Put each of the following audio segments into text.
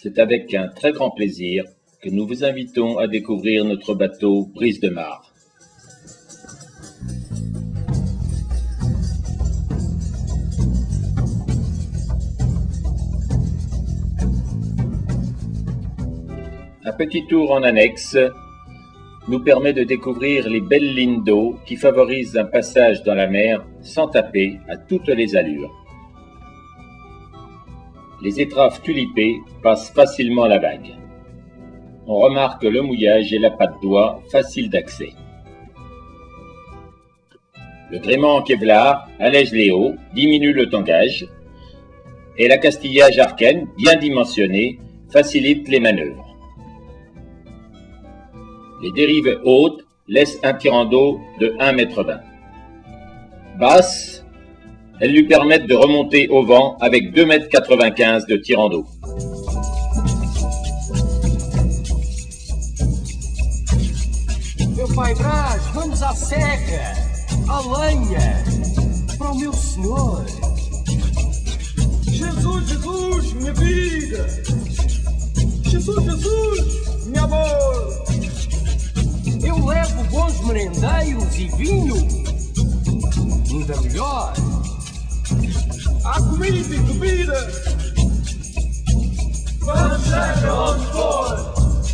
C'est avec un très grand plaisir que nous vous invitons à découvrir notre bateau Brise de Mar. Un petit tour en annexe nous permet de découvrir les belles lignes d'eau qui favorisent un passage dans la mer sans taper à toutes les allures. Les étraves tulipées passent facilement la vague. On remarque le mouillage et la patte d'oie facile d'accès. Le gréement en Kevlar allège les hauts, diminue le tangage, et l'accastillage Arken, bien dimensionné, facilite les manœuvres. Les dérives hautes laissent un tirant d'eau de 1,20 m. Basses, elles lui permettent de remonter au vent avec 2,95 m de tirant d'eau. Meu pai Brás, vamos à serra, à lenha, para o meu senhor. Jesus, Jesus, minha vida. Jesus, Jesus, minha amor. Eu levo bons merendeiros e vinho, ainda melhor. Há comida e bebida. Vamos seja onde for.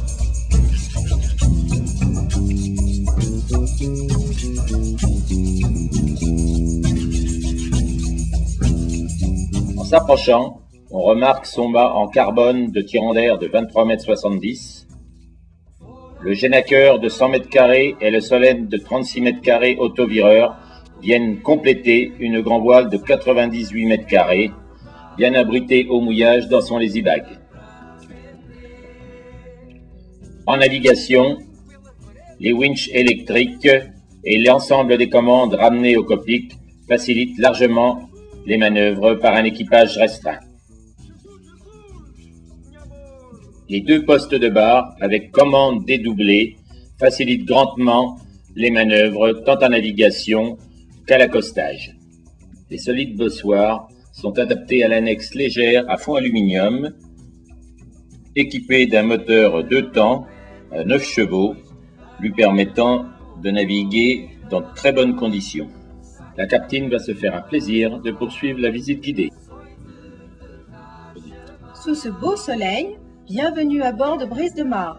En s'approchant, on remarque son mât en carbone de tirant d'air de 23,70 m, le génaqueur de 100 m² et le solène de 36 m² autovireur viennent compléter une grand voile de 98 m², bien abritée au mouillage dans son lazy-bag. En navigation, les winches électriques et l'ensemble des commandes ramenées au cockpit facilitent largement les manœuvres par un équipage restreint. Les deux postes de barre avec commande dédoublée facilitent grandement les manœuvres tant en navigation qu'à l'accostage. Les solides bossoirs sont adaptés à l'annexe légère à fond aluminium, équipée d'un moteur 2 temps à 9 chevaux, lui permettant de naviguer dans de très bonnes conditions. La capitaine va se faire un plaisir de poursuivre la visite guidée. Sous ce beau soleil, bienvenue à bord de Brise de Mar.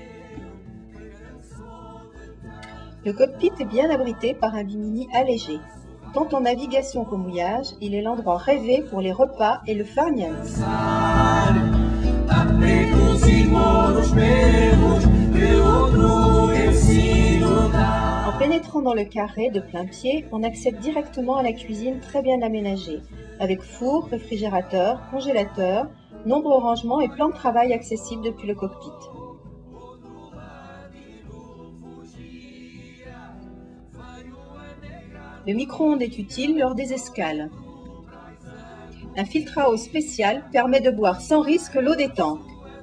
Le cockpit est bien abrité par un bimini allégé. Tant en navigation qu'au mouillage, il est l'endroit rêvé pour les repas et le farniente. En pénétrant dans le carré de plein pied, on accède directement à la cuisine très bien aménagée, avec four, réfrigérateur, congélateur, nombreux rangements et plan de travail accessibles depuis le cockpit. Le micro-ondes est utile lors des escales. Un filtre à eau spécial permet de boire sans risque l'eau des tanks.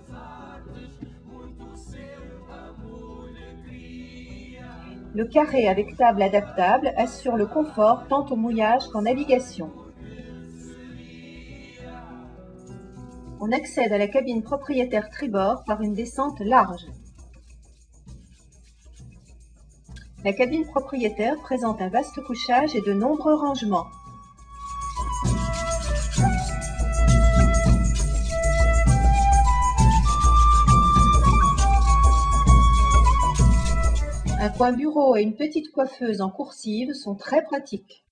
Le carré avec table adaptable assure le confort tant au mouillage qu'en navigation. On accède à la cabine propriétaire tribord par une descente large. La cabine propriétaire présente un vaste couchage et de nombreux rangements. Un coin bureau et une petite coiffeuse en coursive sont très pratiques.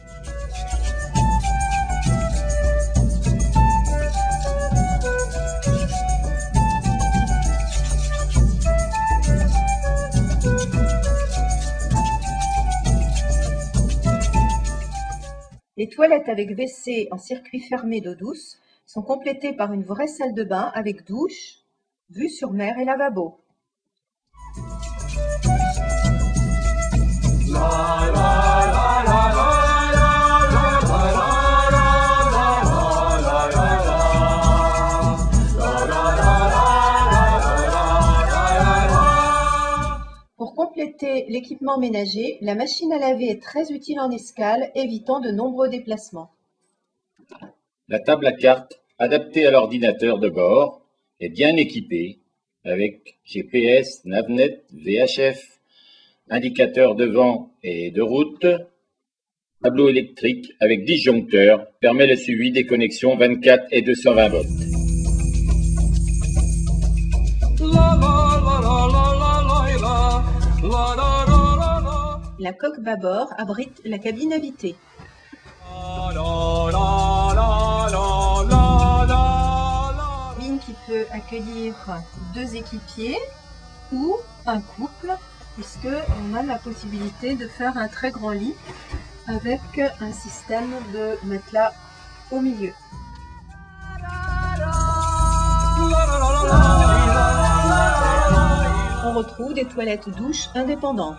Les toilettes avec WC en circuit fermé d'eau douce sont complétées par une vraie salle de bain avec douche, vue sur mer et lavabo. Pour compléter l'équipement ménager, la machine à laver est très utile en escale, évitant de nombreux déplacements. La table à cartes, adaptée à l'ordinateur de bord, est bien équipé avec GPS, Navnet, VHF, indicateur de vent et de route, tableau électrique avec disjoncteur permet le suivi des connexions 24 et 220 volts. La coque bâbord abrite la cabine invitée. Cabine qui peut accueillir 2 équipiers ou un couple, puisque on a la possibilité de faire un très grand lit avec un système de matelas au milieu. On retrouve des toilettes douches indépendantes.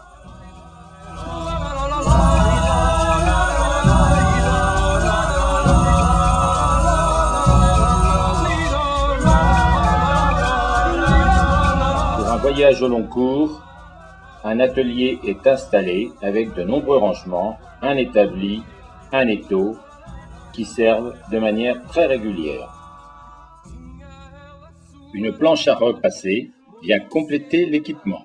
Pour un voyage au long cours, un atelier est installé avec de nombreux rangements, un établi, un étau, qui servent de manière très régulière. Une planche à repasser vient compléter l'équipement.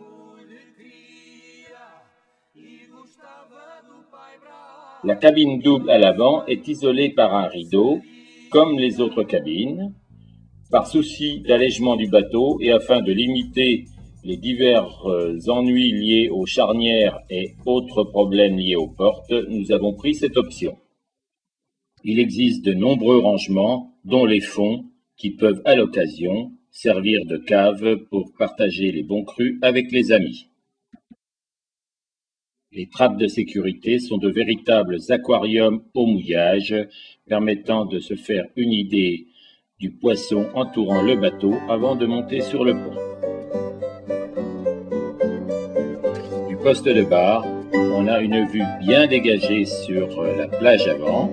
La cabine double à l'avant est isolée par un rideau, comme les autres cabines. Par souci d'allègement du bateau et afin de limiter les divers ennuis liés aux charnières et autres problèmes liés aux portes, nous avons pris cette option. Il existe de nombreux rangements, dont les fonds, qui peuvent à l'occasion servir de cave pour partager les bons crus avec les amis. Les trappes de sécurité sont de véritables aquariums au mouillage, permettant de se faire une idée du poisson entourant le bateau avant de monter sur le pont. Du poste de bar, on a une vue bien dégagée sur la plage avant.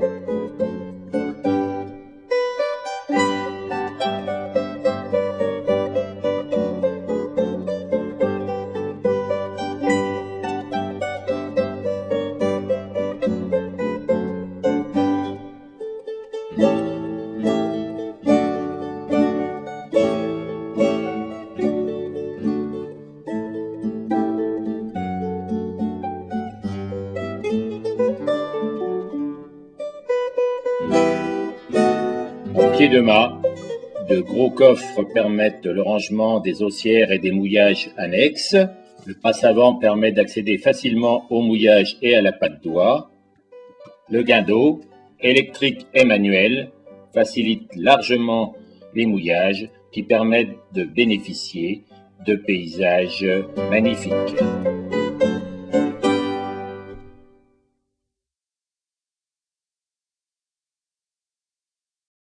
Au pied de mât, de gros coffres permettent le rangement des haussières et des mouillages annexes. Le passe-avant permet d'accéder facilement au mouillage et à la patte d'oie. Le guindeau, électrique et manuel, facilite largement les mouillages qui permettent de bénéficier de paysages magnifiques.